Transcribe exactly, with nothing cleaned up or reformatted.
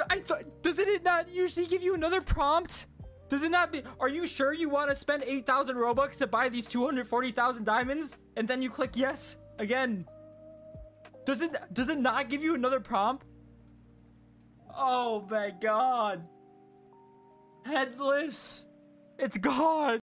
I thought, doesn't it not usually give you another prompt? Does it not be, are you sure you want to spend eight thousand Robux to buy these two hundred forty thousand diamonds? And then you click yes again. Does it, does it not give you another prompt? Oh my God. Headless. It's gone.